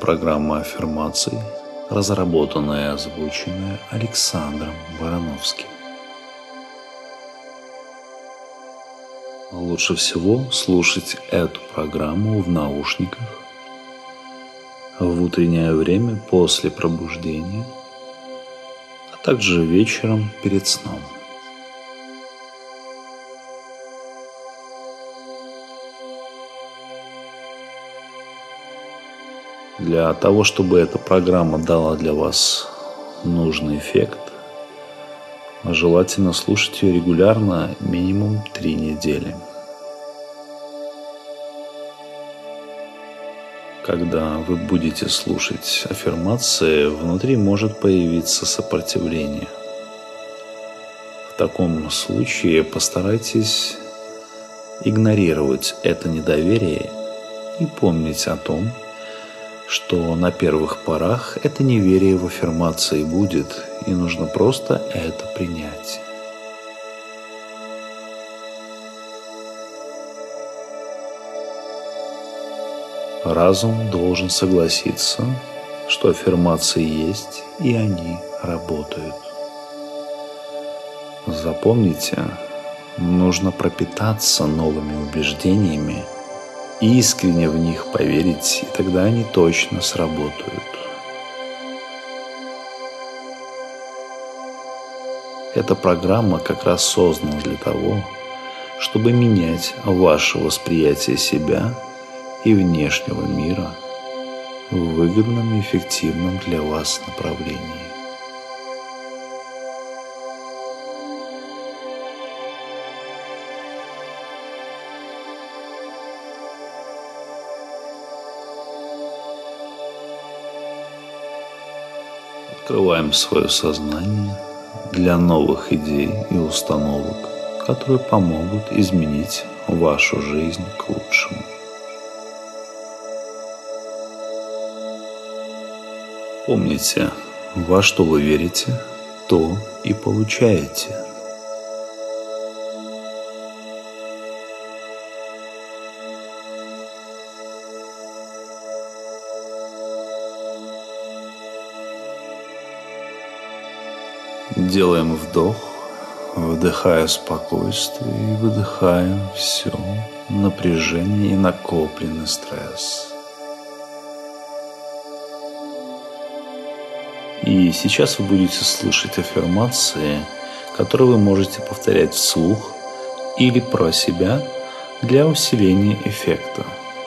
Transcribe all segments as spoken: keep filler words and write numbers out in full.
программа аффирмаций, разработанная и озвученная Александром Барановским. Лучше всего слушать эту программу в наушниках в утреннее время после пробуждения, а также вечером перед сном. Для того, чтобы эта программа дала для вас нужный эффект, желательно слушать ее регулярно, минимум три недели. Когда вы будете слушать аффирмации, внутри может появиться сопротивление. В таком случае постарайтесь игнорировать это недоверие и помнить о том, что на первых порах это неверие в аффирмации будет, и нужно просто это принять. Разум должен согласиться, что аффирмации есть, и они работают. Запомните, нужно пропитаться новыми убеждениями, искренне в них поверить, и тогда они точно сработают. Эта программа как раз создана для того, чтобы менять ваше восприятие себя и внешнего мира в выгодном и эффективном для вас направлении. Открываем свое сознание для новых идей и установок, которые помогут изменить вашу жизнь к лучшему. Помните, во что вы верите, то и получаете. Делаем вдох, вдыхая спокойствие и выдыхаем все напряжение и накопленный стресс. И сейчас вы будете слышать аффирмации, которые вы можете повторять вслух или про себя для усиления эффекта.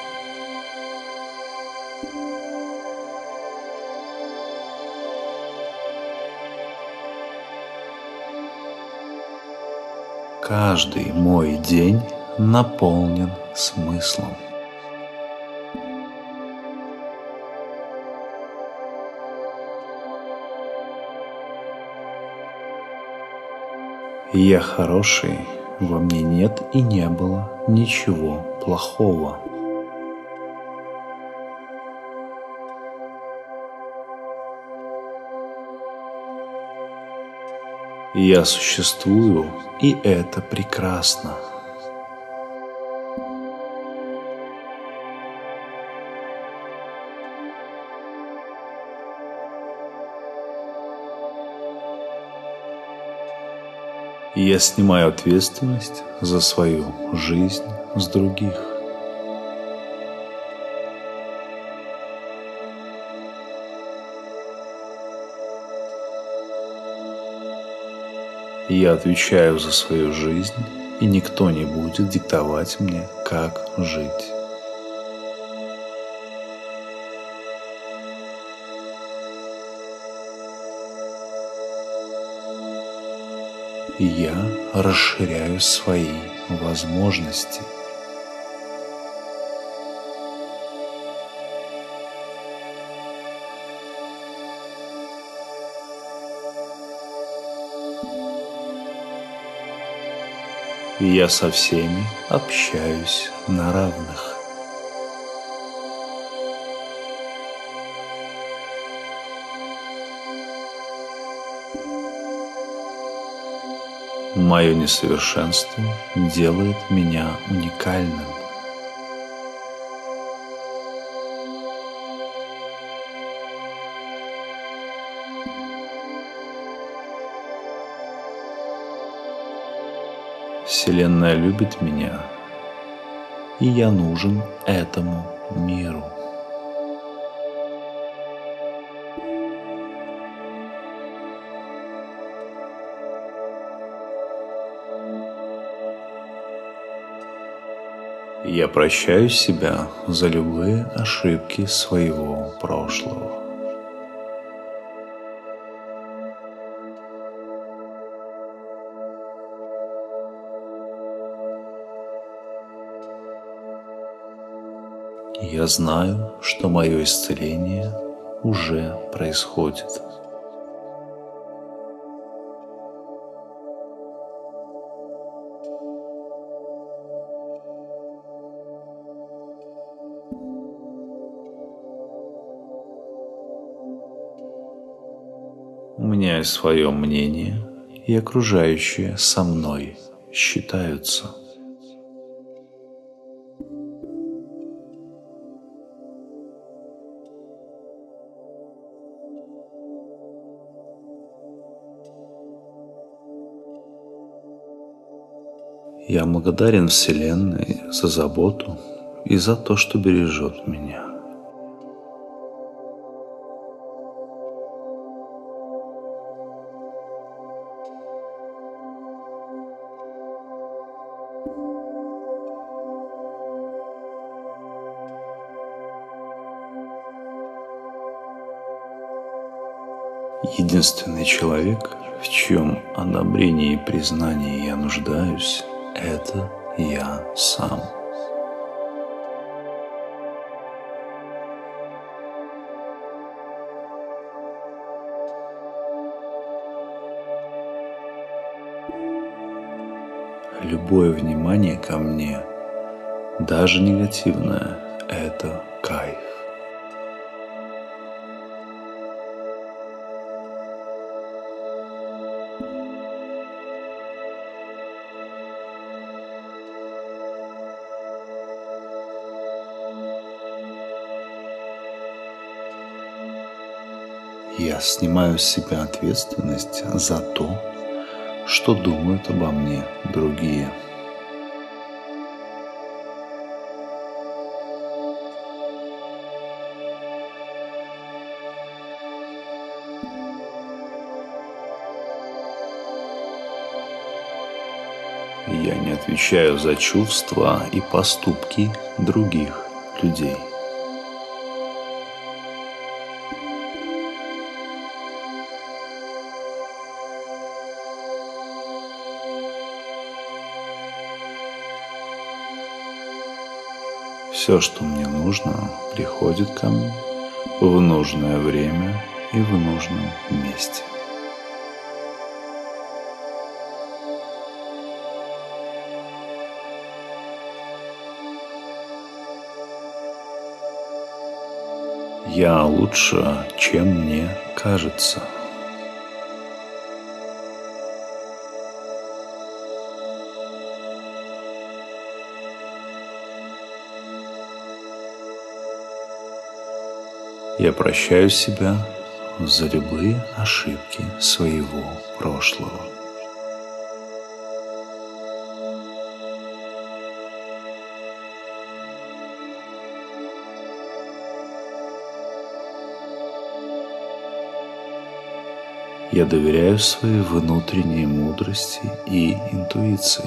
Каждый мой день наполнен смыслом. Я хороший, во мне нет и не было ничего плохого. Я существую, и это прекрасно. Я снимаю ответственность за свою жизнь с других. Я отвечаю за свою жизнь, и никто не будет диктовать мне, как жить. Я расширяю свои возможности. Я со всеми общаюсь на равных. Мое несовершенство делает меня уникальным. Вселенная любит меня, и я нужен этому миру. Я прощаю себя за любые ошибки своего прошлого. Я знаю, что мое исцеление уже происходит. У меня есть свое мнение, и окружающие со мной считаются. Я благодарен Вселенной за заботу и за то, что бережет меня. Единственный человек, в чьем одобрении и признании я нуждаюсь, это я сам. Любое внимание ко мне, даже негативное, это кайф. Я снимаю с себя ответственность за то, что думают обо мне другие. Я не отвечаю за чувства и поступки других людей. Все, что мне нужно, приходит ко мне в нужное время и в нужном месте. Я лучше, чем мне кажется. Я прощаю себя за любые ошибки своего прошлого. Я доверяю своей внутренней мудрости и интуиции.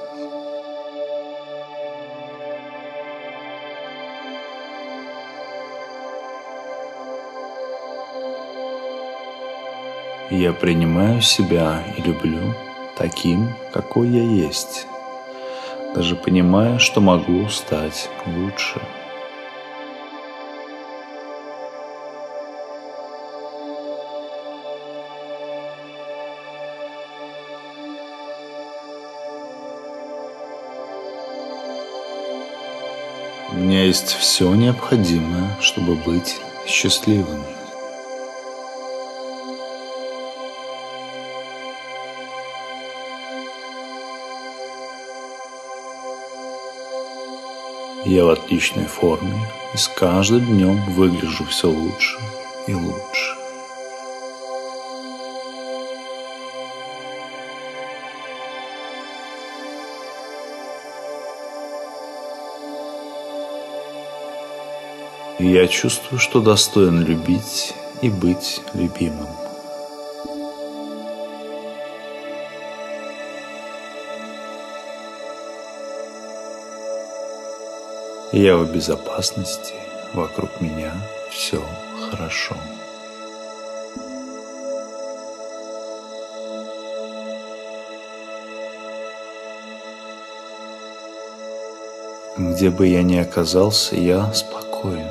Я принимаю себя и люблю таким, какой я есть, даже понимая, что могу стать лучше. У меня есть все необходимое, чтобы быть счастливым. Я в отличной форме и с каждым днем выгляжу все лучше и лучше. И я чувствую, что достоин любить и быть любимым. Я в безопасности, вокруг меня все хорошо. Где бы я ни оказался, я спокоен.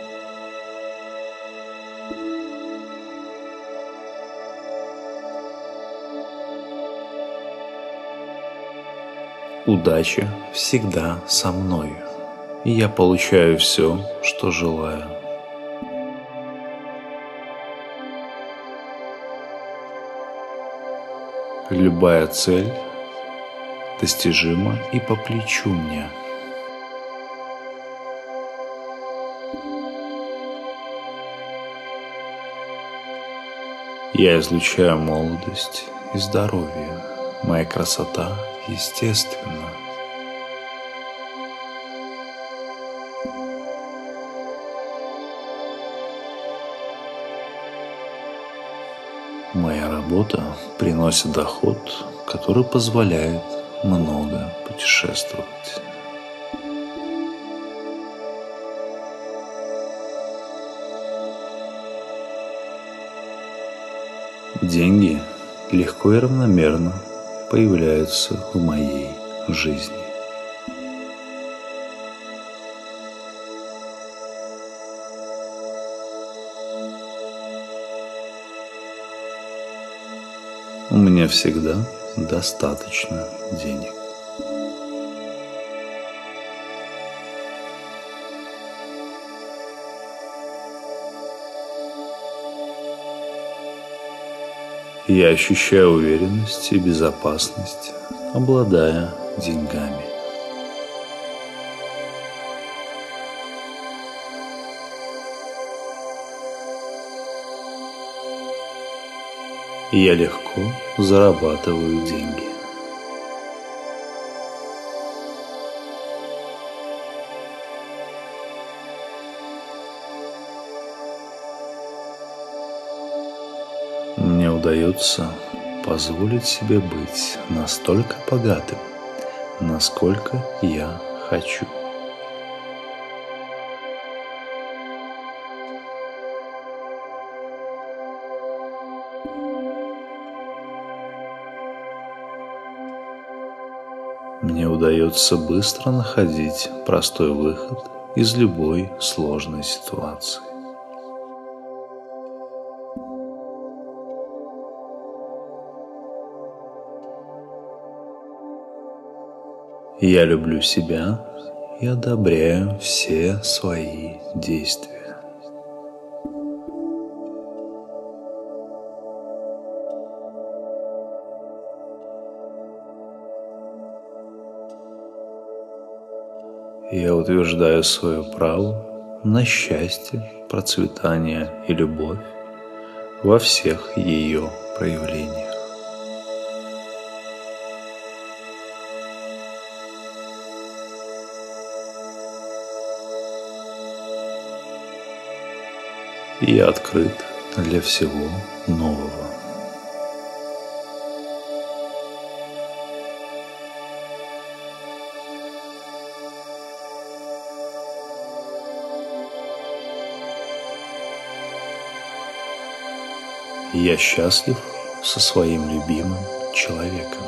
Удача всегда со мной, и я получаю все, что желаю. Любая цель достижима и по плечу мне. Я излучаю молодость и здоровье. Моя красота естественна. Моя работа приносит доход, который позволяет много путешествовать. Деньги легко и равномерно появляются в моей жизни. У меня всегда достаточно денег. Я ощущаю уверенность и безопасность, обладая деньгами. Я легко зарабатываю деньги. Мне удается позволить себе быть настолько богатым, насколько я хочу. Мне удается быстро находить простой выход из любой сложной ситуации. Я люблю себя и одобряю все свои действия. Я утверждаю свое право на счастье, процветание и любовь во всех ее проявлениях. Я открыт для всего нового. Я счастлив со своим любимым человеком.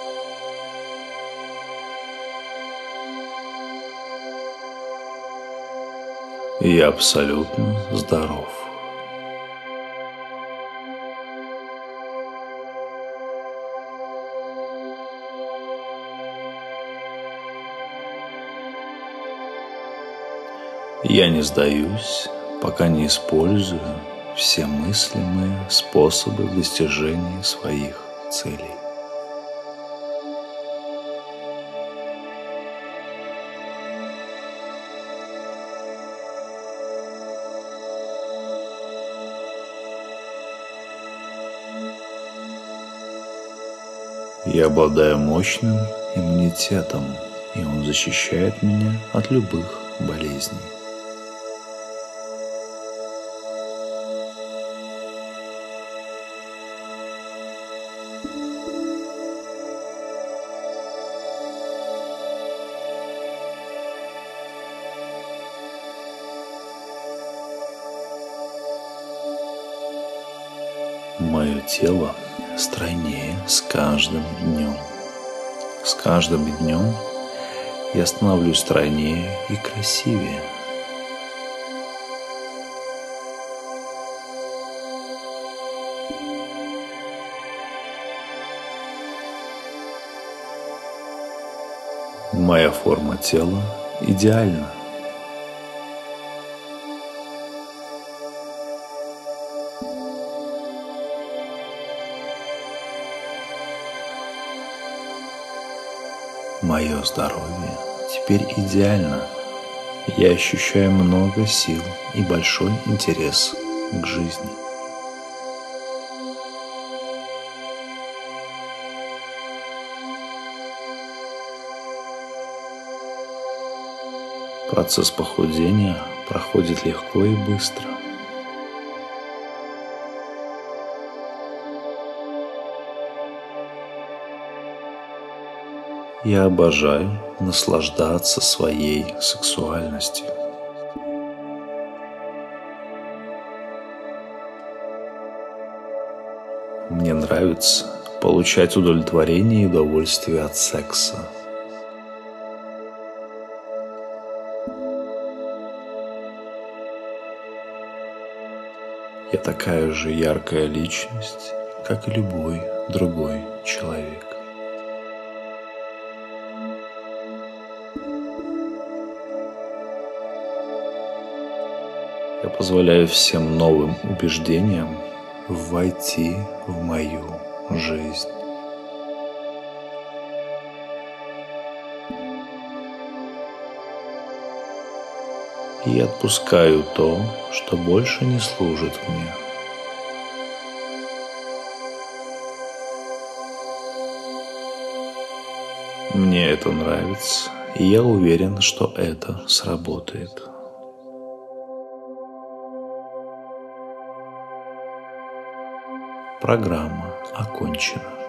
Я абсолютно здоров. Я не сдаюсь, пока не использую все мыслимые способы достижения своих целей. Я обладаю мощным иммунитетом, и он защищает меня от любых болезней. Мое тело стройнее с каждым днем. С каждым днем я становлюсь стройнее и красивее. Моя форма тела идеальна. Мое здоровье теперь идеально. Я ощущаю много сил и большой интерес к жизни. Процесс похудения проходит легко и быстро. Я обожаю наслаждаться своей сексуальностью. Мне нравится получать удовлетворение и удовольствие от секса. Я такая же яркая личность, как и любой другой человек. Я позволяю всем новым убеждениям войти в мою жизнь. И отпускаю то, что больше не служит мне. Мне это нравится, и я уверен, что это сработает. Программа окончена.